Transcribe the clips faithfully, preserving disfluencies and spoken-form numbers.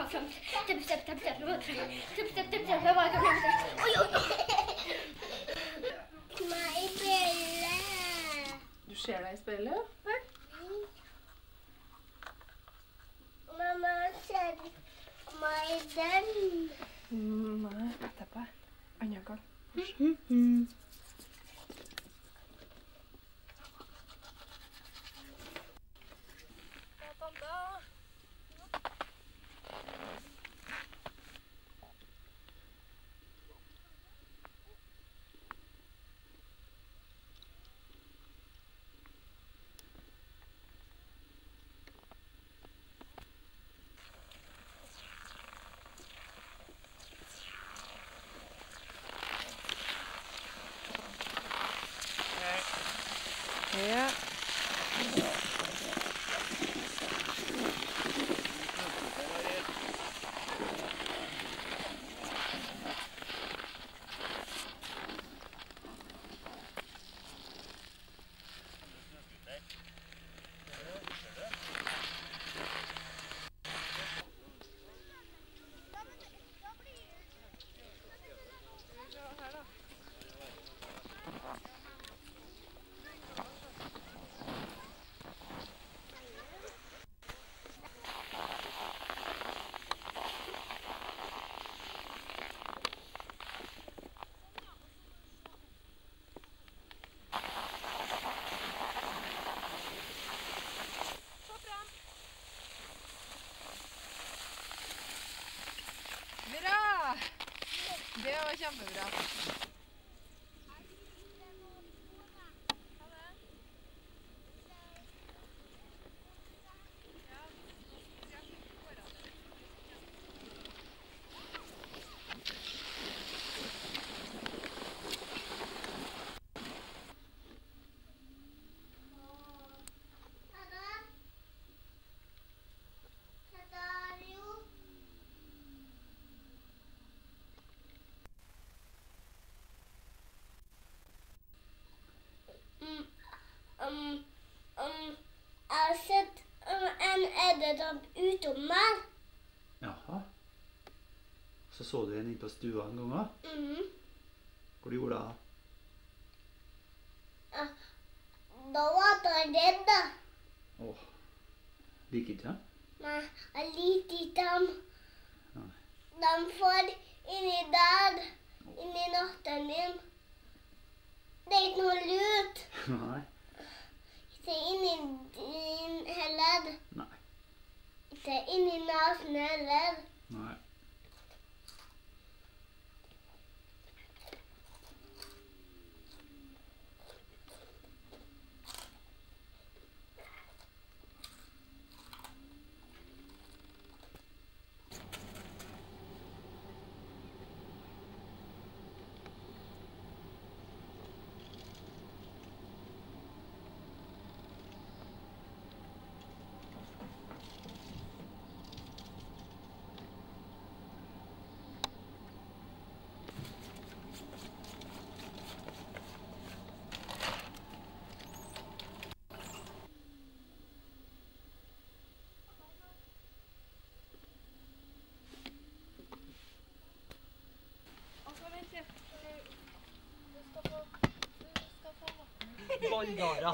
fram. Tipp, tipp, tipp, tipp, tipp, tipp, tipp, tipp, tipp, bare kan fram. Oi, oi, oi. Meg i speilet. Du ser deg i speilet? Her. Mamma ser meg i den. Nei, etterpå. Andre gang. Ja. Bra! Det var kjempebra. Um, um, jeg har sett um, en edderkopp utom meg. Jaha. Så så du en inn på stua en gang da? Mhm. Hvor du gjorde det? Ja, da var jeg redd da. Åh, liker ikke det? Nei, jeg liker ikke dem. Nei. De får inni der, inni natten min. Det er ikke noe lurt. Nei. Ikke inni din heller. Nei. Ikke inni nasen heller. Nei. Bolldara.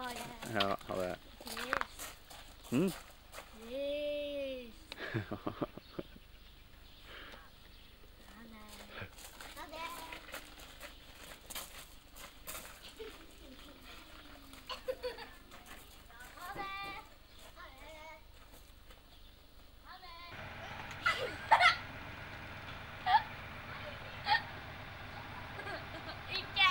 Ha det. Ja, ha det. Yes. Mm. Yes. Ha det. Ha det. Ha det. Ha det. Ikke.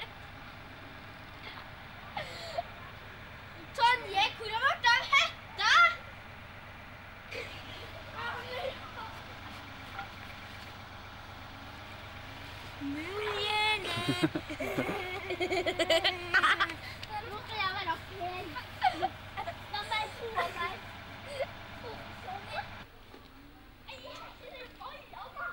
Tonje, hvor har vært av hetta? Muljene. Nå skal jeg være pen. La meg få meg. Sånn, ja. Oi, mamma.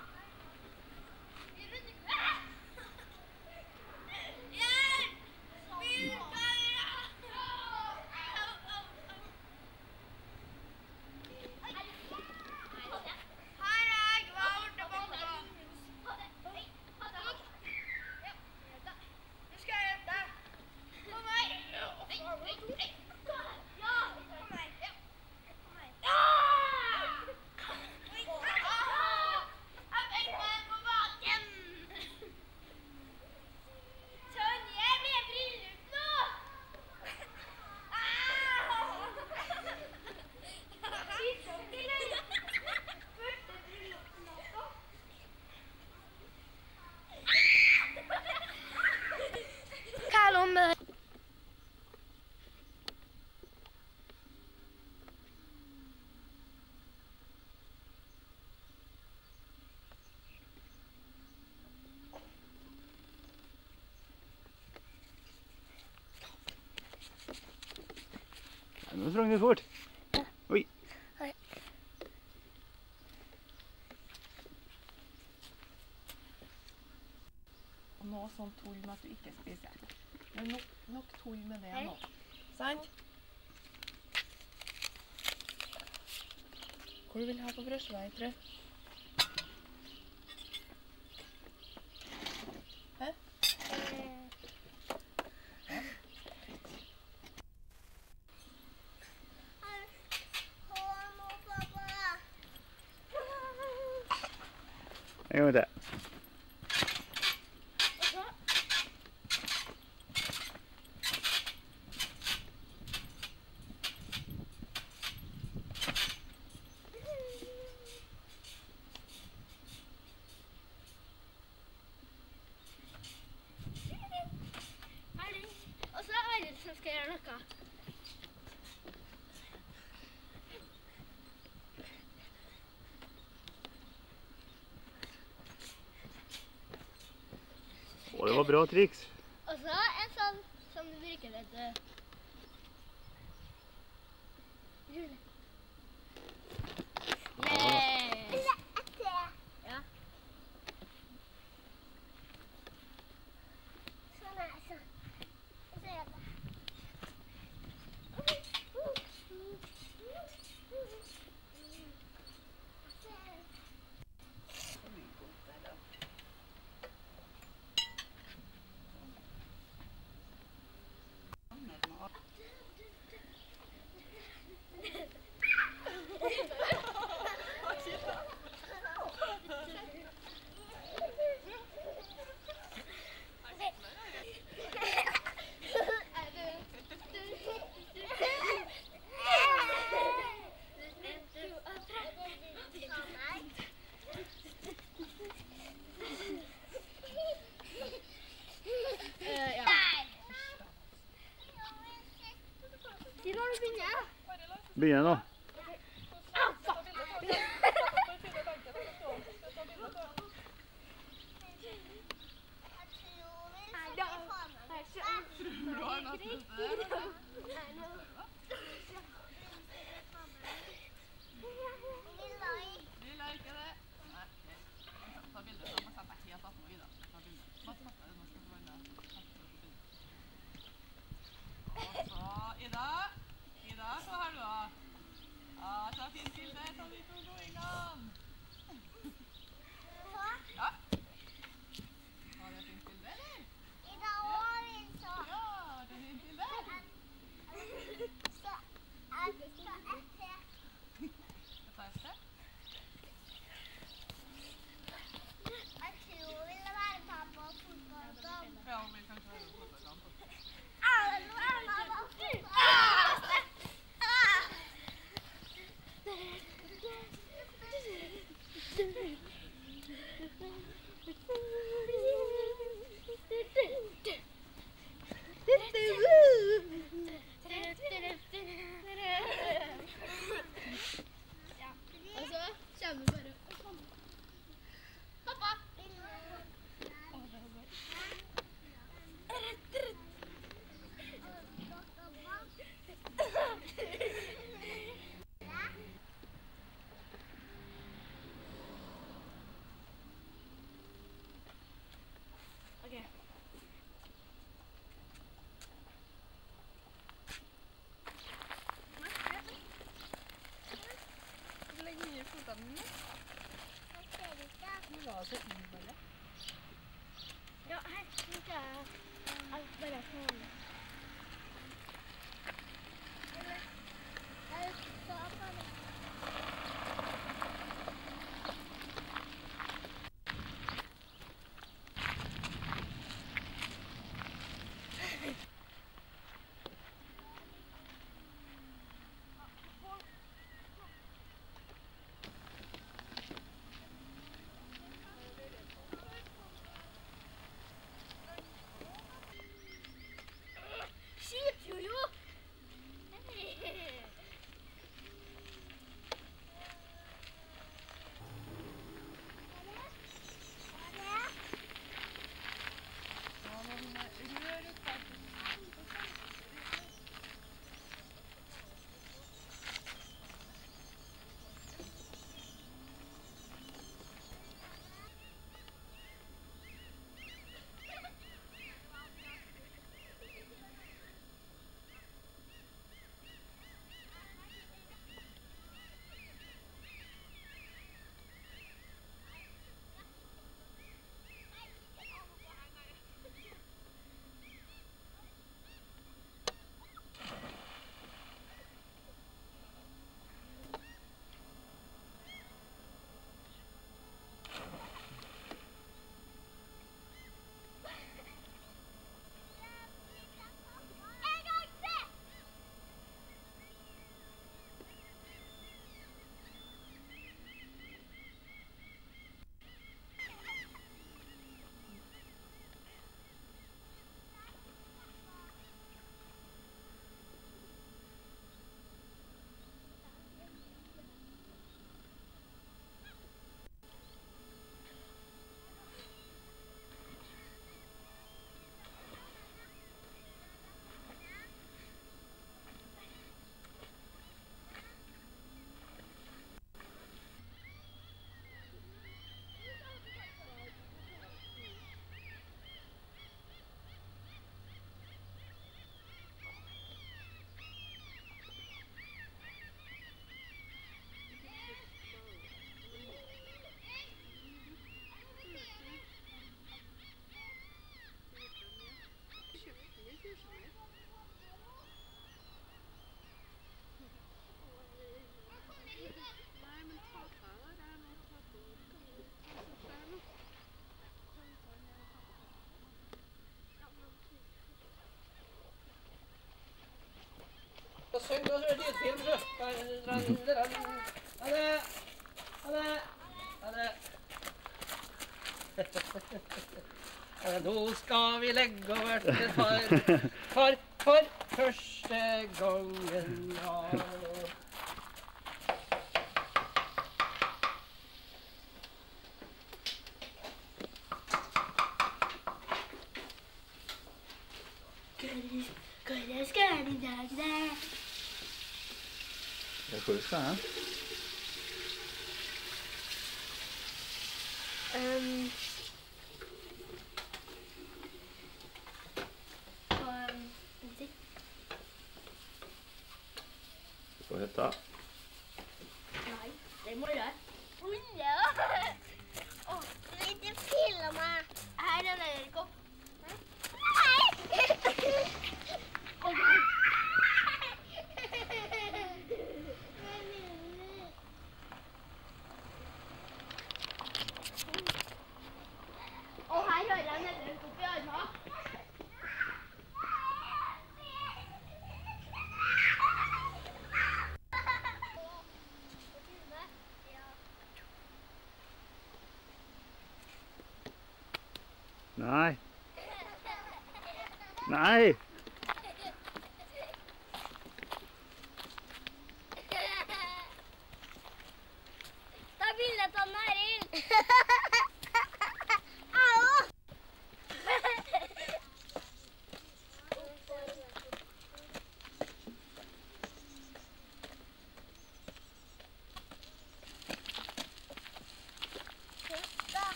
Nå sprang du fort. Oi. Oi. Og nå sånn tull med at du ikke spiser. Men nok, nok tull med det nå. Sant? Hvor vil du ha på brødskiva, tror du? Hæ? Kom nå, pappa. En gang til. Og så er det Arild som skal gjøre noe. Å, det var bra triks. Og så en sånn som du bruker, vet du. Rulle. Yes. Ja. Sånn er det, sånn. Og så gjør jeg det. Eh, ja. Si når du begynner. Begynner nå. så innholdet. Ja, her synes jeg alt bare sånn. Jeg så på det. Skip, Jojo! Ja, når hun er rør ut der. Og syng og lydfilm, du. Ha det. Ha det. Ha det. Nå skal vi legge over til far, far, for første gangen. Ja. Hva skal vi i dag, da? Ja, hvor skal jeg hen? Um, på um, musikk. På hytta. Nei, det må jeg. Ulla! Åh, lite filma. Her er en edderkopp. Nei! Og her har jeg en edderkopp i armene. Nei. Nei!